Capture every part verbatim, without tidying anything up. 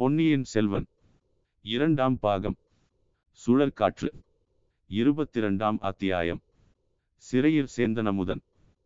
பொன்னியின் செல்வன் இரண்டாம் பாகம் சுழற்காற்று இருபத்திரண்டாம் அத்தியாயம். சிறையில் சேந்தனமுதன்.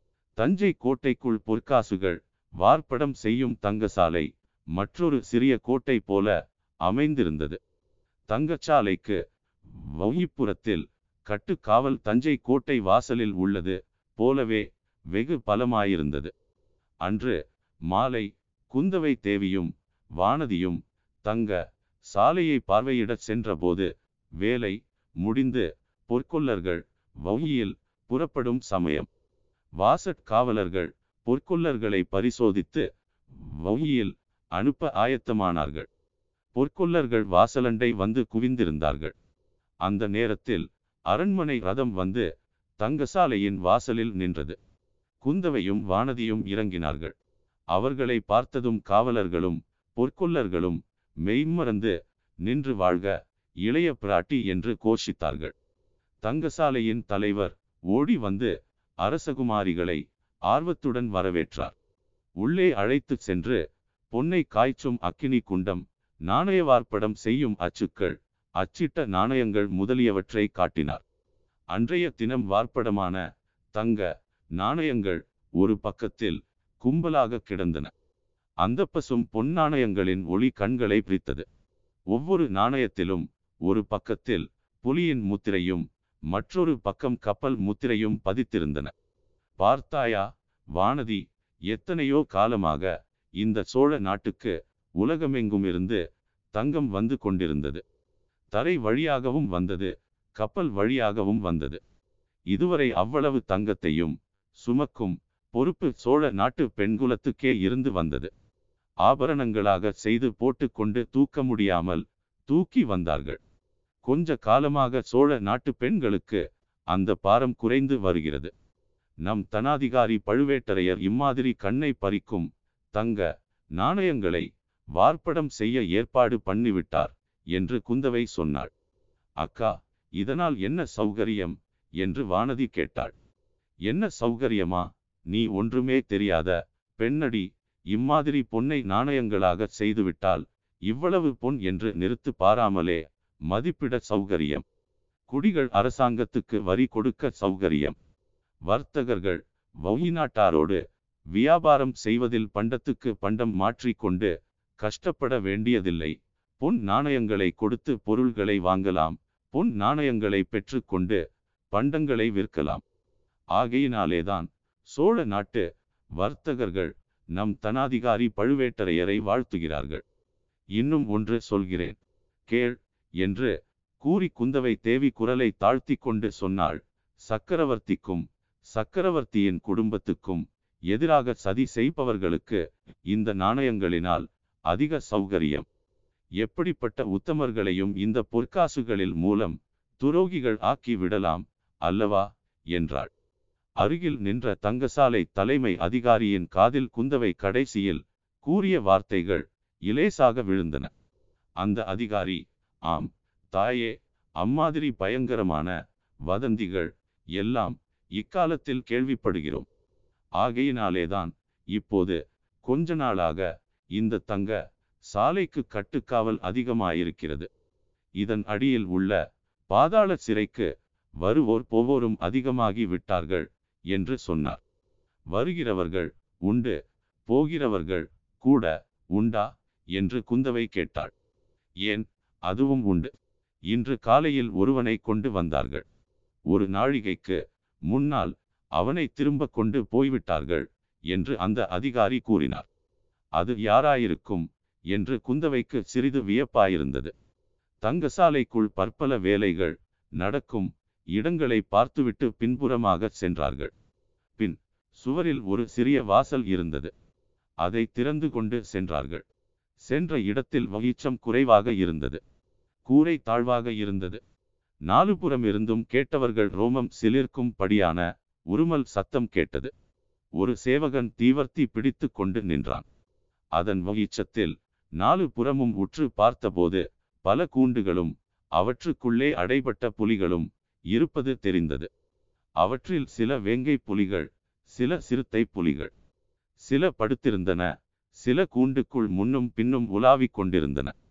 தஞ்சை கோட்டைக்குள் பொற்காசுகள் வார்ப்படம் செய்யும் தங்கசாலை மற்றொரு சிறிய கோட்டை போல அமைந்திருந்தது. தங்கச்சாலைக்கு வௌயிப்புறத்தில் கட்டுக்காவல் தஞ்சை கோட்டை வாசலில் உள்ளது போலவே வெகு பலமாயிருந்தது. அன்று மாலை குந்தவை தேவியும் வானதியும் தங்க சாலையை பார்வையிடச் சென்றபோது வேலை முடிந்து பொற்கொல்லர்கள் வௌயியில் புறப்படும் சமயம். வாசற்காவலர்கள் பொற்கொல்லர்களை பரிசோதித்து வௌயியில் அனுப்ப ஆயத்தமானார்கள். பொற்கொல்லர்கள் வாசலண்டை வந்து குவிந்திருந்தார்கள். அந்த நேரத்தில் அரண்மனை ரதம் வந்து தங்கசாலையின் வாசலில் நின்றது. குந்தவையும் வானதியும் இறங்கினார்கள். அவர்களை பார்த்ததும் காவலர்களும் பொற்கொல்லர்களும் மெய்மறந்து நின்று வாழ்க இளைய பிராட்டி என்று கோஷித்தார்கள். தங்கசாலையின் தலைவர் ஓடி வந்து அரசகுமாரிகளை ஆர்வத்துடன் வரவேற்றார். உள்ளே அழைத்து சென்று பொன்னை காய்ச்சும் அக்கினி குண்டம், நாணயவார்ப்படம் செய்யும் அச்சுக்கள், அச்சிட்ட நாணயங்கள் முதலியவற்றை காட்டினார். அன்றைய தினம் வார்ப்படமான தங்க நாணயங்கள் ஒரு பக்கத்தில் கும்பலாக கிடந்தன. அந்த பசும் பொன் நாணயங்களின் ஒளி கண்களை பிரித்தது. ஒவ்வொரு நாணயத்திலும் ஒரு பக்கத்தில் புலியின் முத்திரையும் மற்றொரு பக்கம் கப்பல் முத்திரையும் பதித்திருந்தன. பார்த்தாயா வானதி, எத்தனையோ காலமாக இந்த சோழ நாட்டுக்கு உலகமெங்குமிருந்து தங்கம் வந்து கொண்டிருந்தது. தரை வழியாகவும் வந்தது, கப்பல் வழியாகவும் வந்தது. இதுவரை அவ்வளவு தங்கத்தையும் சுமக்கும் பொறுப்பு சோழ நாட்டு பெண்குலத்துக்கே இருந்து வந்தது. ஆபரணங்களாக செய்து போட்டு கொண்டு தூக்க முடியாமல் தூக்கி வந்தார்கள். கொஞ்ச காலமாக சோழ நாட்டு பெண்களுக்கு அந்த பாரம் குறைந்து வருகிறது. நம் தனாதிகாரி பழுவேட்டரையர் இம்மாதிரி கண்ணை பறிக்கும் தங்க நாணயங்களை வார்ப்படம் செய்ய ஏற்பாடு பண்ணிவிட்டார் என்று குந்தவை சொன்னாள். அக்கா, இதனால் என்ன சௌகரியம் என்று வானதி கேட்டாள். என்ன சௌகரியமா? நீ ஒன்றுமே தெரியாத பெண்ணடி. இம்மாதிரி பொன்னை நாணயங்களாக செய்துவிட்டால் இவ்வளவு பொன் என்று நிறுத்து பாராமலே மதிப்பிட சௌகரியம். குடிகள் அரசாங்கத்துக்கு வரி கொடுக்க சௌகரியம். வர்த்தகர்கள் வௌயி நாட்டாரோடு வியாபாரம் செய்வதில் பண்டத்துக்கு பண்டம் மாற்றிக்கொண்டு கஷ்டப்பட வேண்டியதில்லை. பொன் நாணயங்களை கொடுத்து பொருள்களை வாங்கலாம், பொன் நாணயங்களை பெற்று கொண்டு பண்டங்களை விற்கலாம். ஆகையினாலேதான் சோழ நாட்டு வர்த்தகர்கள் நம் தனாதிகாரி பழுவேட்டரையரை வாழ்த்துகிறார்கள். இன்னும் ஒன்று சொல்கிறேன் கேள் என்று கூறி குந்தவை தேவி குரலை தாழ்த்தி கொண்டு சொன்னாள். சக்கரவர்த்திக்கும் சக்கரவர்த்தியின் குடும்பத்துக்கும் எதிராக சதி செய்பவர்களுக்கு இந்த நாணயங்களினால் அதிக சௌகரியம். எப்படிப்பட்ட உத்தமர்களையும் இந்த பொற்காசுகளில் மூலம் துரோகிகள் ஆக்கி விடலாம் அல்லவா என்றாள். அருகில் நின்ற தங்கசாலை தலைமை அதிகாரியின் காதில் குந்தவை கடைசியில் கூறிய வார்த்தைகள் இலேசாக விழுந்தன. அந்த அதிகாரி, ஆம் தாயே, அம்மாதிரி பயங்கரமான வதந்திகள் எல்லாம் இக்காலத்தில் கேள்விப்படுகிறோம். ஆகையினாலேதான் இப்போது கொஞ்ச நாளாக இந்த தங்க சாலைக்கு கட்டுக்காவல் அதிகமாயிருக்கிறது. இதன் அடியில் உள்ள பாதாள சிறைக்கு வருவோர் போவோரும் அதிகமாகி விட்டார்கள் என்று சொன்னார். வருகிறவர்கள் உண்டு, போகிறவர்கள் கூட உண்டா என்று குந்தவை கேட்டாள். ஏன், அதுவும் உண்டு. இன்று காலையில் ஒருவனை கொண்டு வந்தார்கள். ஒரு நாழிகைக்கு முன்னால் அவனை திரும்ப கொண்டு போய்விட்டார்கள் என்று அந்த அதிகாரி கூறினார். அது யாராயிருக்கும் என்று குந்தவைக்கு சிறிது வியப்பாயிருந்தது. தங்கசாலைக்குள் பற்பல வேலைகள் நடக்கும் இடங்களை பார்த்துவிட்டு பின்புறமாக சென்றார்கள். பின் சுவரில் ஒரு சிறிய வாசல் இருந்தது. அதை திறந்து கொண்டு சென்றார்கள். சென்ற இடத்தில் வகிச்சம் குறைவாக இருந்தது. கூரை தாழ்வாக இருந்தது. நாலுபுறம் இருந்தும் கேட்டவர்கள் ரோமம் சிலிர்க்கும் படியான உருமல் சத்தம் கேட்டது. ஒரு சேவகன் தீவர்த்தி பிடித்து கொண்டு நின்றான். அதன் வகிச்சத்தில் நாலு புறமும் உற்று பார்த்தபோது பல கூண்டுகளும் அவற்றுக்குள்ளே அடைபட்ட புலிகளும் இருப்பது தெரிந்தது. அவற்றில் சில வேங்கை புலிகள், சில சிறுத்தை புலிகள். சில படுத்திருந்தன, சில கூண்டுக்குள் முன்னும் பின்னும் உலாவிக் கொண்டிருந்தன.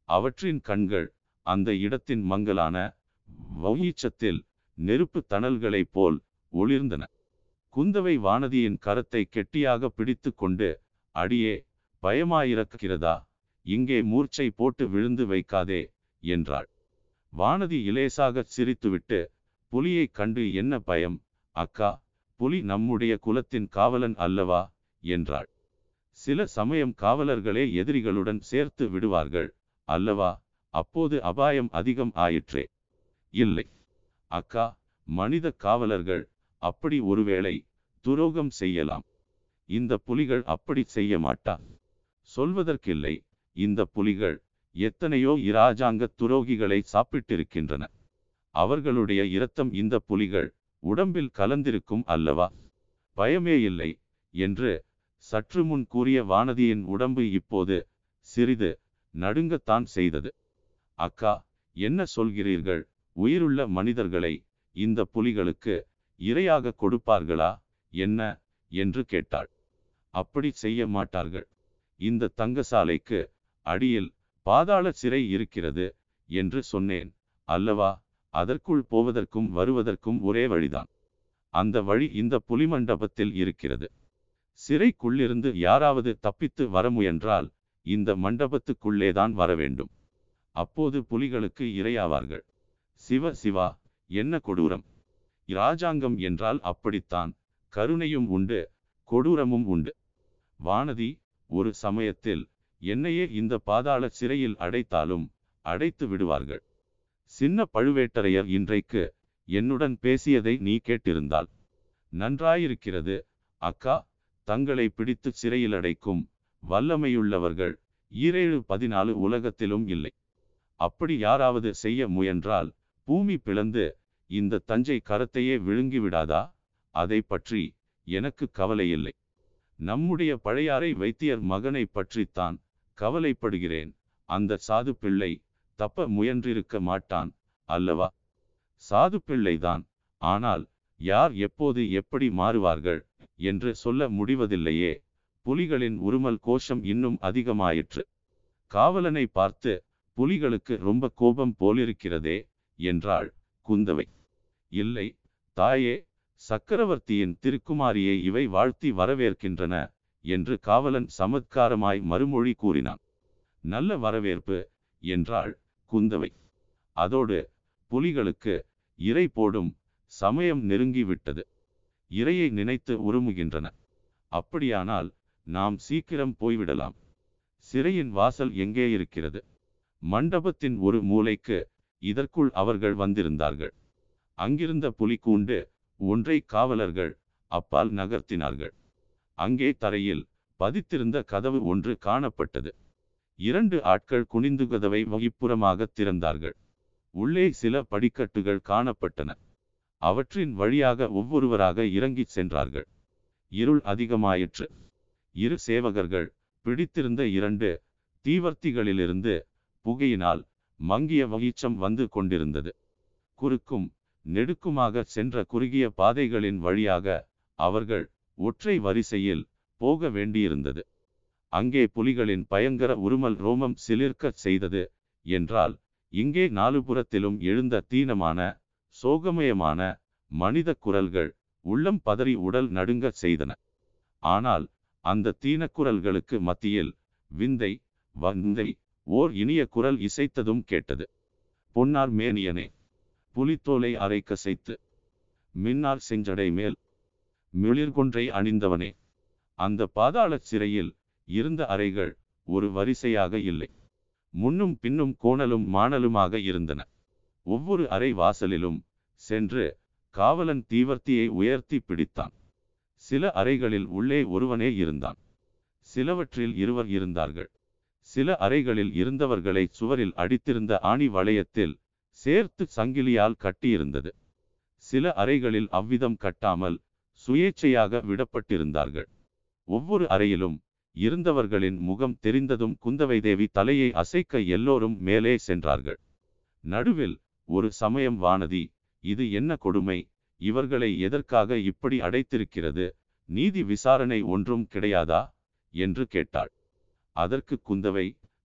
அவற்றின் கண்கள் அந்த இடத்தின் மங்கலான வௌயிச்சத்தில் நெருப்பு தணல்களைப் போல் ஒளிர்ந்தன. குந்தவை வானதியின் கரத்தை கெட்டியாக பிடித்து கொண்டு, அடியே, பயமாயிருக்கிறதா? இங்கே மூர்ச்சை போட்டு விழுந்து வைக்காதே என்றாள். வானதி இலேசாகச் சிரித்துவிட்டு, புலியைக் கண்டு என்ன பயம் அக்கா, புலி நம்முடைய குலத்தின் காவலன் அல்லவா என்றாள். சில சமயம் காவலர்களே எதிரிகளுடன் சேர்த்து விடுவார்கள் அல்லவா, அப்போது அபாயம் அதிகம் ஆயிற்றே. இல்லை அக்கா, மனித காவலர்கள் அப்படி ஒருவேளை துரோகம் செய்யலாம். இந்த புலிகள் அப்படி செய்ய மாட்டா. சொல்வதற்கில்லை, இந்த புலிகள் எத்தனையோ இராஜாங்க துரோகிகளை சாப்பிட்டிருக்கின்றன. அவர்களுடைய இரத்தம் இந்த புலிகள் உடம்பில் கலந்திருக்கும் அல்லவா. பயமே இல்லை என்று சற்று முன் கூறிய வானதியின் உடம்பு இப்போது சிறிது நடுங்கத்தான் செய்தது. அக்கா, என்ன சொல்கிறீர்கள்? உயிருள்ள மனிதர்களை இந்த புலிகளுக்கு இரையாக கொடுப்பார்களா என்ன என்று கேட்டாள். அப்படி செய்ய மாட்டார்கள். இந்த தங்கசாலைக்கு அடியில் பாதாள சிறை இருக்கிறது என்று சொன்னேன் அல்லவா. அதற்குள் போவதற்கும் வருவதற்கும் ஒரே வழிதான். அந்த வழி இந்த புலிமண்டபத்தில் இருக்கிறது. சிறைக்குள்ளிருந்து யாராவது தப்பித்து வர முயன்றால் இந்த மண்டபத்துக்குள்ளேதான் வர வேண்டும். அப்போது புலிகளுக்கு இரையாவார்கள். சிவ சிவா, என்ன கொடூரம்! இராஜாங்கம் என்றால் அப்படித்தான், கருணையும் உண்டு, கொடூரமும் உண்டு. வானதி, ஒரு சமயத்தில் என்னையே இந்த பாதாள சிறையில் அடைத்தாலும் அடைத்து விடுவார்கள். சின்ன பழுவேட்டரையர் இன்றைக்கு என்னுடன் பேசியதை நீ கேட்டிருந்தால் நன்றாயிருக்கிறது அக்கா. தங்களை பிடித்து சிறையில் அடைக்கும் வல்லமையுள்ளவர்கள் ஈரேழு பதினாலு உலகத்திலும் இல்லை. அப்படி யாராவது செய்ய முயன்றால் பூமி பிளந்து இந்த தஞ்சை கரத்தையே விழுங்கிவிடாதா? அதை பற்றி எனக்கு கவலையில்லை. நம்முடைய பழையாறை வைத்தியர் மகனை பற்றித்தான் கவலைப்படுகிறேன். அந்த சாது பிள்ளை தப்ப முயன்றிருக்க மாட்டான் அல்லவா? சாது பிள்ளைதான், ஆனால் யார் எப்போது எப்படி மாறுவார்கள் என்று சொல்ல முடிவதில்லையே. புலிகளின் உருமல் கோஷம் இன்னும் அதிகமாயிற்று. காவலனை பார்த்து, புலிகளுக்கு ரொம்ப கோபம் போலிருக்கிறதே என்றாள் குந்தவை. இல்லை தாயே, சக்கரவர்த்தியின் திருக்குமாரியை இவை வாழ்த்தி வரவேற்கின்றன என்று காவலன் சமத்காரமாய் மறுமொழி கூறினான். நல்ல வரவேற்பு என்றாள் குந்தவை. அதோடு, புலிகளுக்கு இரை போடும் சமயம் நெருங்கிவிட்டது. இரையை நினைத்து உருமுகின்றன. அப்படியானால் நாம் சீக்கிரம் போய்விடலாம். சிறையின் வாசல் எங்கே இருக்கிறது? மண்டபத்தின் ஒரு மூலைக்கு இதற்குள் அவர்கள் வந்திருந்தார்கள். அங்கிருந்த புலிக்கூண்டு ஒன்றை காவலர்கள் அப்பால் நகர்த்தினார்கள். அங்கே தரையில் பதித்திருந்த கதவு ஒன்று காணப்பட்டது. இரண்டு ஆட்கள் குனிந்து கதவை வகிப்புறமாக திறந்தார்கள். உள்ளே சில படிக்கட்டுகள் காணப்பட்டன. அவற்றின் வழியாக ஒவ்வொருவராக இறங்கிச் சென்றார்கள். இருள் அதிகமாயிற்று. இரு சேவகர்கள் பிடித்திருந்த இரண்டு தீவர்த்திகளிலிருந்து புகையினால் மங்கிய வகிச்சம் வந்து கொண்டிருந்தது. குறுக்கும் நெடுக்குமாக சென்ற குறுகிய பாதைகளின் வழியாக அவர்கள் ஒற்றை வரிசையில் போக வேண்டியிருந்தது. அங்கே புலிகளின் பயங்கர உருமல் ரோமம் சிலிர்க்கச் செய்தது என்றால், இங்கே நாலுபுறத்திலும் எழுந்த தீனமான சோகமயமான மனித குரல்கள் உள்ளம் பதறி உடல் நடுங்கச் செய்தன. ஆனால் அந்த தீனக்குரல்களுக்கு மத்தியில் விந்தை வந்தை ஓர் இனிய குரல் இசைத்ததும் கேட்டது. பொன்னார் மேனியனே, புலித்தோலை அரை கசைத்து மின்னார் செஞ்சடை மேல் மிளிர்கொன்றை அணிந்தவனே. அந்த பாதாள சிறையில் இருந்த அறைகள் ஒரு வரிசையாக இல்லை. முன்னும் பின்னும் கோணலும் மாணலுமாக இருந்தன. ஒவ்வொரு அறை வாசலிலும் சென்று காவலன் தீவர்த்தியை உயர்த்தி பிடித்தான். சில அறைகளில் உள்ளே ஒருவனே இருந்தான். சிலவற்றில் இருவர் இருந்தார்கள். சில அறைகளில் இருந்தவர்களை சுவரில் அடித்திருந்த ஆணி வளையத்தில் சேர்த்து சங்கிலியால் கட்டியிருந்தது. சில அறைகளில் அவ்விதம் கட்டாமல் சுயேச்சையாக விடப்பட்டிருந்தார்கள். ஒவ்வொரு அறையிலும் இருந்தவர்களின் முகம் தெரிந்ததும் குந்தவை தேவி தலையை அசைக்க எல்லோரும் மேலே சென்றார்கள். நடுவில் ஒரு சமயம் வானதி, இது என்ன கொடுமை? இவர்களை எதற்காக இப்படி அடைத்திருக்கிறது? நீதி விசாரணை ஒன்றும் கிடையாதா என்று கேட்டாள். அதற்கு குந்தவை,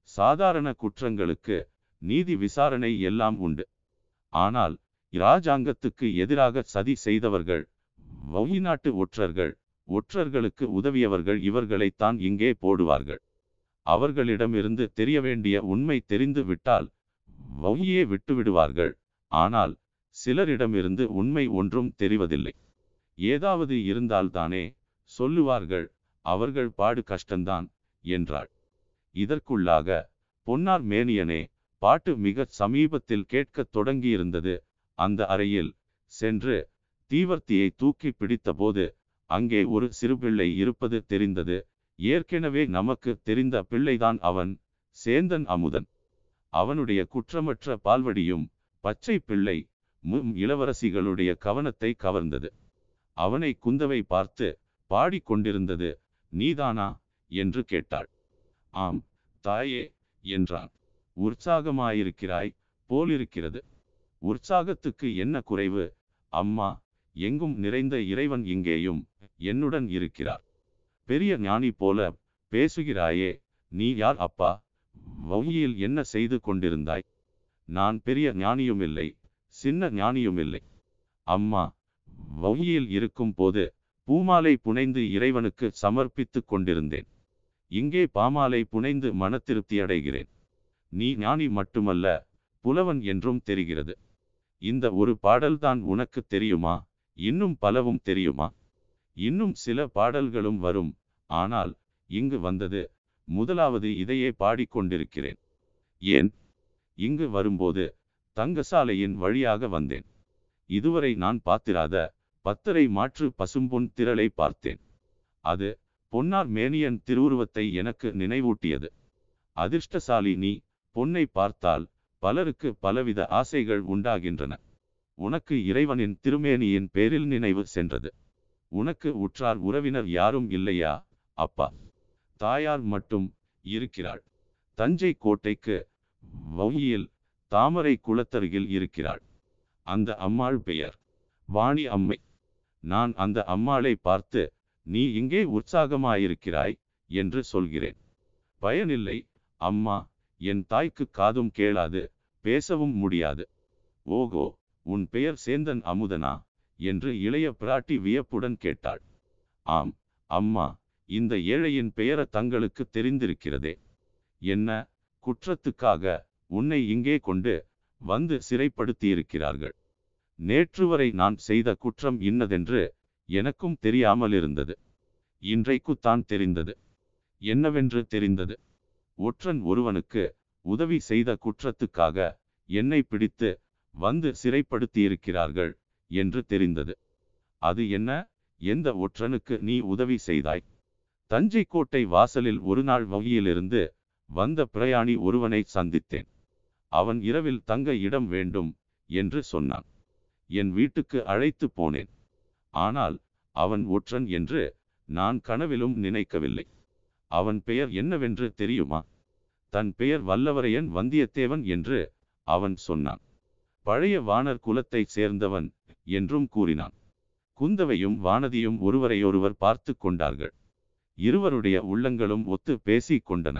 சாதாரண குற்றங்களுக்கு நீதி விசாரணை எல்லாம் உண்டு. ஆனால் இராஜாங்கத்துக்கு எதிராக சதி செய்தவர்கள், வௌயி நாட்டு ஒற்றர்கள், ஒற்றர்களுக்கு உதவியவர்கள் இவர்களைத்தான் இங்கே போடுவார்கள். அவர்களிடமிருந்து தெரிய வேண்டிய உண்மை தெரிந்து விட்டால் வௌயியே விட்டுவிடுவார்கள். ஆனால் சிலரிடமிருந்து உண்மை ஒன்றும் தெரிவதில்லை. ஏதாவது இருந்தால்தானே சொல்லுவார்கள். அவர்கள் பாடு கஷ்டந்தான் என்றாள். இதற்குள்ளாக பொன்னார் மேனியனே பாட்டு மிக சமீபத்தில் கேட்கத் தொடங்கியிருந்தது. அந்த அறையில் சென்று தீவர்த்தியை தூக்கி பிடித்தபோது அங்கே ஒரு சிறுபிள்ளை இருப்பது தெரிந்தது. ஏற்கெனவே நமக்கு தெரிந்த பிள்ளைதான் அவன், சேந்தன் அமுதன். அவனுடைய குற்றமற்ற பால்வடியும் பச்சை பிள்ளை மும் இளவரசிகளுடைய கவனத்தை கவர்ந்தது. அவனை குந்தவை பார்த்து பாடிக்கொண்டிருந்தது. நீதானா என்று கேட்டாள். ஆம் தாயே என்றான். உற்சாகமாயிருக்கிறாய் போலிருக்கிறது. உற்சாகத்துக்கு என்ன குறைவு அம்மா? எங்கும் நிறைந்த இறைவன் இங்கேயும் என்னுடன் இருக்கிறார். பெரிய ஞானி போல பேசுகிறாயே, நீ யார் அப்பா? வௌயியில் என்ன செய்து கொண்டிருந்தாய்? நான் பெரிய ஞானியுமில்லை, சின்ன ஞானியுமில்லை அம்மா. வௌயியில் இருக்கும் போது பூமாலை புனைந்து இறைவனுக்கு சமர்ப்பித்து கொண்டிருந்தேன். இங்கே பாமாலை புனைந்து மனத்திருப்தி அடைகிறேன். நீ ஞானி மட்டுமல்ல, புலவன் என்றும் தெரிகிறது. இந்த ஒரு பாடல்தான் உனக்கு தெரியுமா? இன்னும் பலவும் தெரியுமா? இன்னும் சில பாடல்களும் வரும். ஆனால் இங்கு வந்தது முதலாவது இதையே பாடிக்கொண்டிருக்கிறேன். ஏன்? இங்கு வரும்போது தங்கசாலையின் வழியாக வந்தேன். இதுவரை நான் பார்த்திராத பத்தரை மாற்று பசும்பொன் திரளை பார்த்தேன். அது பொன்னார் மேனியன் திருவுருவத்தை எனக்கு நினைவூட்டியது. அதிர்ஷ்டசாலி நீ. பொன்னை பார்த்தால் பலருக்கு பலவித ஆசைகள் உண்டாகின்றன. உனக்கு இறைவனின் திருமேனியின் பேரில் நினைவு சென்றது. உனக்கு உற்றார் உறவினர் யாரும் இல்லையா அப்பா? தாயார் மட்டும் இருக்கிறாள். தஞ்சை கோட்டைக்கு வௌயியில் தாமரை குளத்தருகில் இருக்கிறாள். அந்த அம்மாள் பெயர் வாணி அம்மை. நான் அந்த அம்மாளை பார்த்து நீ இங்கே உற்சாகமாயிருக்கிறாய் என்று சொல்கிறேன். பயனில்லை அம்மா, என் தாய்க்கு காதும் கேளாது, பேசவும் முடியாது. ஓகோ, உன் பெயர் சேந்தன் அமுதனா என்று இளைய பிராட்டி வியப்புடன் கேட்டாள். ஆம் அம்மா, இந்த ஏழையின் பெயர தங்களுக்கு தெரிந்திருக்கிறதே. என்ன குற்றத்துக்காக உன்னை இங்கே கொண்டு வந்து சிறைப்படுத்தியிருக்கிறார்கள்? நேற்று வரை நான் செய்த குற்றம் இன்னதென்று எனக்கும் தெரியாமல் இருந்தது. இன்றைக்குத்தான் தெரிந்தது. என்னவென்று தெரிந்தது? ஒற்றன் ஒருவனுக்கு உதவி செய்த குற்றத்துக்காக என்னை பிடித்து வந்து சிறைப்படுத்தியிருக்கிறார்கள் என்று தெரிந்தது. அது என்ன? எந்த ஒற்றனுக்கு நீ உதவி செய்தாய்? தஞ்சை கோட்டை வாசலில் ஒரு நாள் வகையிலிருந்து வந்த பிரயாணி ஒருவனை சந்தித்தேன். அவன் இரவில் தங்க இடம் வேண்டும் என்று சொன்னான். என் வீட்டுக்கு அழைத்து போனேன். ஆனால் அவன் ஒற்றன் என்று நான் கனவிலும் நினைக்கவில்லை. அவன் பெயர் என்னவென்று தெரியுமா? தன் பெயர் வல்லவரையன் வந்தியத்தேவன் என்று அவன் சொன்னான். பழைய வானர் குலத்தைச் சேர்ந்தவன் என்றும் கூறினான். குந்தவையும் வானதியும் ஒருவரையொருவர் பார்த்து கொண்டார்கள். இருவருடைய உள்ளங்களும் ஒத்து பேசி கொண்டன.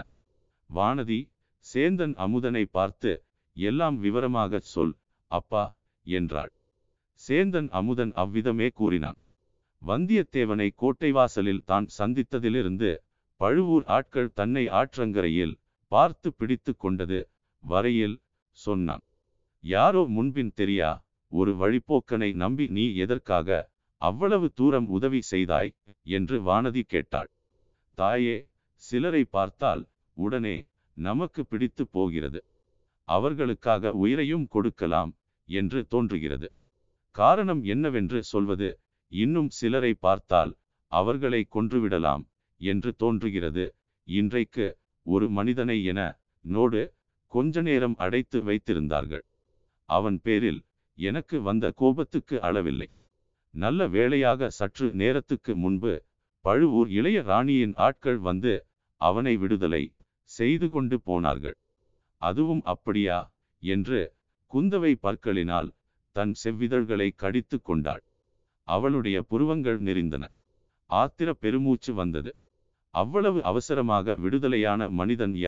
வானதி சேந்தன் அமுதனை பார்த்து எல்லாம் விவரமாகச் சொல் அப்பா என்றாள். சேந்தன் அமுதன் அவ்விதமே கூறினான். வந்தியத்தேவனை கோட்டை வாசலில் தான் சந்தித்ததிலிருந்து பழுவூர் ஆட்கள் தன்னை ஆற்றங்கரையில் பார்த்து பிடித்து கொண்டது வரையில் சொன்னான். யாரோ முன்பின் தெரியா ஒரு வழிப்போக்கனை நம்பி நீ எதற்காக அவ்வளவு தூரம் உதவி செய்தாய் என்று வானதி கேட்டாள். தாயே, சிலரை பார்த்தால் உடனே நமக்கு பிடித்து போகிறது. அவர்களுக்காக உயிரையும் கொடுக்கலாம் என்று தோன்றுகிறது. காரணம் என்னவென்று சொல்வது? இன்னும் சிலரை பார்த்தால் அவர்களை கொன்றுவிடலாம் என்று தோன்றுகிறது. இன்றைக்கு ஒரு மனிதனை என நோடு கொஞ்ச நேரம் அடைத்து வைத்திருந்தார்கள். அவன் பேரில் எனக்கு வந்த கோபத்துக்கு அளவில்லை. நல்ல வேளையாக சற்று நேரத்துக்கு முன்பு பழுவூர் இளைய ராணியின் ஆட்கள் வந்து அவனை விடுதலை செய்து கொண்டு போனார்கள். அதுவும் அப்படியா என்று குந்தவை பற்களினால் தன் செவ்விதழ்களை கடித்து கொண்டாள். அவளுடைய புருவங்கள் நெறிந்தன. ஆத்திர பெருமூச்சு வந்தது. அவ்வளவு அவசரமாக விடுதலையான மனிதன் யார்?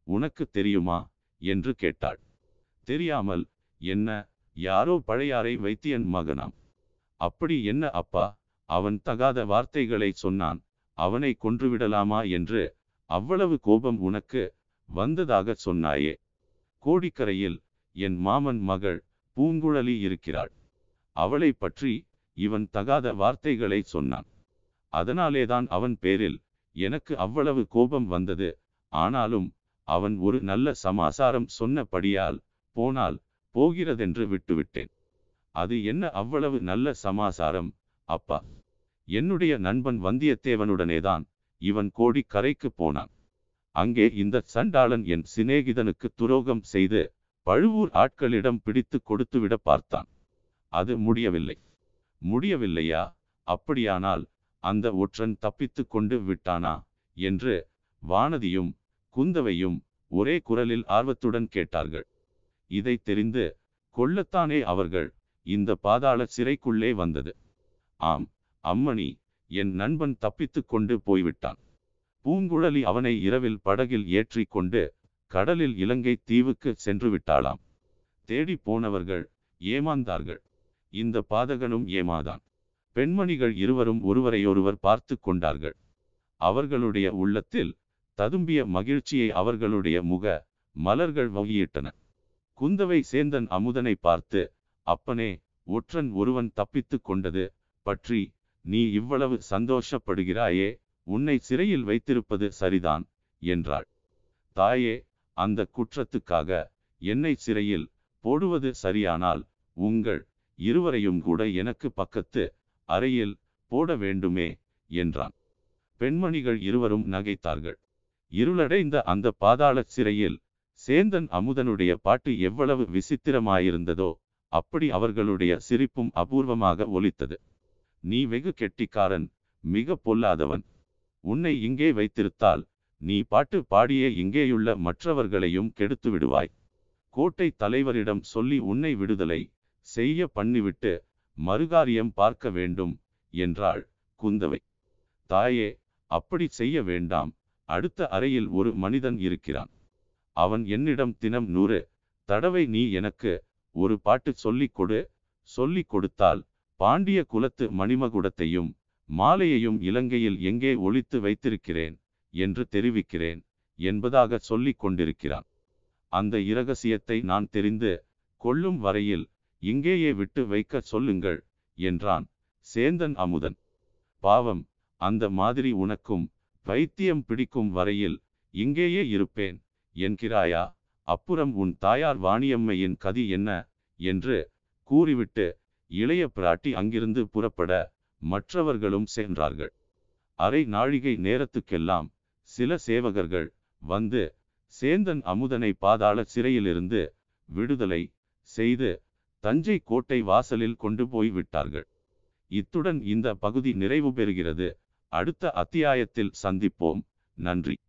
உனக்கு தெரியுமா என்று கேட்டாள். தெரியாமல் என்ன, யாரோ பழையாறை வைத்தியன் மகனாம். அப்படி என்ன அப்பா, அவன் தகாத வார்த்தைகளை சொன்னான், அவனை கொன்றுவிடலாமா என்று அவ்வளவு கோபம் உனக்கு வந்ததாக சொன்னாயே. கோடிக்கரையில் என் மாமன் மகள் பூங்குழலி இருக்கிறாள். அவளை பற்றி இவன் தகாத வார்த்தைகளை சொன்னான். அதனாலேதான் அவன் பேரில் எனக்கு அவ்வளவு கோபம் வந்தது. ஆனாலும் அவன் ஒரு நல்ல சமாசாரம் சொன்னபடியால் போனால் போகிறதென்று விட்டுவிட்டேன். அது என்ன அவ்வளவு நல்ல சமாசாரம் அப்பா? என்னுடைய நண்பன் வந்தியத்தேவனுடனேதான் இவன் கோடிக்கரைக்கு போனான். அங்கே இந்த சண்டாளன் என் சிநேகிதனுக்கு துரோகம் செய்து பழுவூர் ஆட்களிடம் பிடித்து கொடுத்துவிட பார்த்தான். அது முடியவில்லை. முடியவில்லையா? அப்படியானால் அந்த ஒற்றன் தப்பித்து கொண்டு விட்டானா என்று வானதியும் குந்தவையும் ஒரே குரலில் ஆர்வத்துடன் கேட்டார்கள். இதை தெரிந்து கொள்ளத்தானே அவர்கள் இந்த பாதாள சிறைக்குள்ளே வந்தது. ஆம் அம்மணி, என் நண்பன் தப்பித்து கொண்டு போய்விட்டான். பூங்குழலி அவனை இரவில் படகில் ஏற்றி கொண்டு கடலில் இலங்கை தீவுக்கு சென்று விட்டாளாம். தேடி போனவர்கள் ஏமாந்தார்கள். இந்த பாதகனும் ஏமாதான். பெண்மணிகள் இருவரும் ஒருவரையொருவர் பார்த்து கொண்டார்கள். அவர்களுடைய உள்ளத்தில் ததும்பிய மகிழ்ச்சியை அவர்களுடைய முக மலர்கள் வகியிட்டன. குந்தவை சேந்தன் அமுதனை பார்த்து, அப்பனே, ஒற்றன் ஒருவன் தப்பித்து கொண்டது பற்றி நீ இவ்வளவு சந்தோஷப்படுகிறாயே, உன்னை சிறையில் வைத்திருப்பது சரிதான் என்றாள். தாயே, அந்த குற்றத்துக்காக என்னை சிறையில் போடுவது சரியானால் உங்கள் இருவரையும் கூட எனக்கு பக்கத்து அறையில் போட வேண்டுமே என்றான். பெண்மணிகள் இருவரும் நகைத்தார்கள். இருளடைந்த அந்த பாதாள சிறையில் சேந்தன் அமுதனுடைய பாட்டு எவ்வளவு விசித்திரமாயிருந்ததோ அப்படி அவர்களுடைய சிரிப்பும் அபூர்வமாக ஒலித்தது. நீ வெகு கெட்டிக்காரன், மிக பொல்லாதவன். உன்னை இங்கே வைத்திருத்தால் நீ பாட்டு பாடியே இங்கேயுள்ள மற்றவர்களையும் கெடுத்து விடுவாய். கோட்டை தலைவரிடம் சொல்லி உன்னை விடுதலை செய்ய பண்ணிவிட்டு மறுகாரியம் பார்க்க வேண்டும் என்றாள் குந்தவை. தாயே, அப்படி செய்ய வேண்டாம். அடுத்த அறையில் ஒரு மனிதன் இருக்கிறான். அவன் என்னிடம் தினம் நூறு தடவை நீ எனக்கு ஒரு பாட்டு சொல்லிக் கொடு, சொல்லிக் கொடுத்தால் பாண்டிய குலத்து மணிமகுடத்தையும் மாலையையும் இலங்கையில் எங்கே ஒளித்து வைத்திருக்கிறேன் என்று தெரிவிக்கிறேன் என்பதாக சொல்லிக் கொண்டிருக்கிறான். அந்த இரகசியத்தை நான் தெரிந்து கொள்ளும் வரையில் இங்கேயே விட்டு வைக்க சொல்லுங்கள் என்றான் சேந்தன் அமுதன். பாவம், அந்த மாதிரி உனக்கும் பைத்தியம் பிடிக்கும் வரையில் இங்கேயே இருப்பேன் என்கிறாயா? அப்புறம் உன் தாயார் வாணியம்மையின் கதி என்ன என்று கூறிவிட்டு இளைய பிராட்டி அங்கிருந்து புறப்பட மற்றவர்களும் சென்றார்கள். அரை நாழிகை நேரத்துக்கெல்லாம் சில சேவகர்கள் வந்து சேந்தன் அமுதனை பாதாள சிறையிலிருந்து விடுதலை செய்து தஞ்சை கோட்டை வாசலில் கொண்டு போய் விட்டார்கள். இத்துடன் இந்த பகுதி நிறைவு பெறுகிறது. அடுத்த அத்தியாயத்தில் சந்திப்போம். நன்றி.